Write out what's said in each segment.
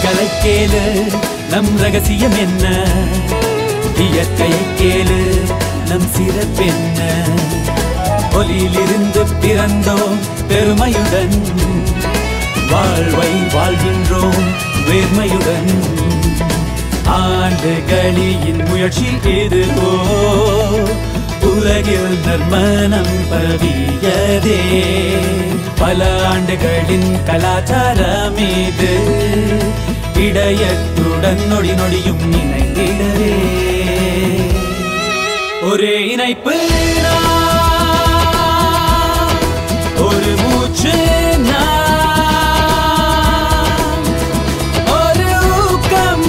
மரங்களை கேளு நம் ரகசியம் என்ன இயற்கையை கேளு நம் சிறப்பென்ன ஒலியிலிருந்து பிறந்தோம் பெருமையுடன் வாழ்வை வாழ்கின்றோம் வேர்மையுடன் ஆண்டுகளின் முயற்சி இதுவோ உலகில் நர்மணம் பவியதே பல ஆண்டுகளின் கலாச்சாரம் இது இடையத்துடன் நொடி நொடியும் இணைந்திடவே ஒரே இணைப்பு ஒரு மூச்சு ஒரு ஊக்கம்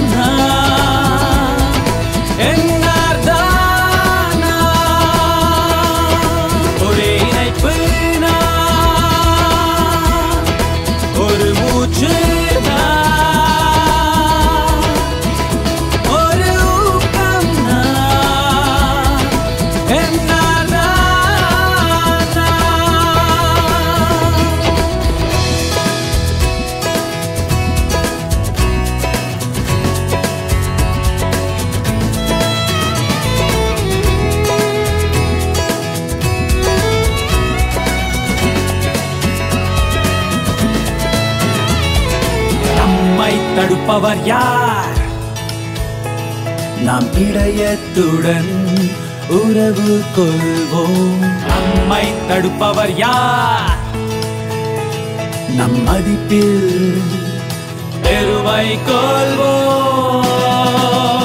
ஒரே இணைப்பு ஒரு மூச்சு தடுப்பவர் யார் நாம் இடையத்துடன் உறவு கொள்வோம் நம்மை தடுப்பவர் யார் நம் மதிப்பில் பெருமை கொள்வோம்